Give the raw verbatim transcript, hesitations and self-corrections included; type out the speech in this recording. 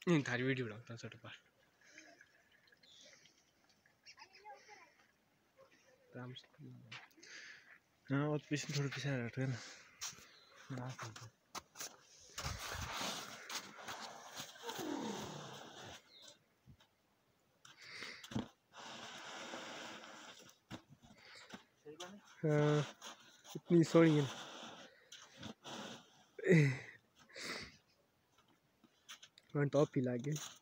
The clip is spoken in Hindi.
नहीं थारी वीडियो बनाता छोटे पास हाँ और पीछे थोड़ा पीछे रहते हैं ना हाँ इतनी सोहनी है टॉप ही लागे।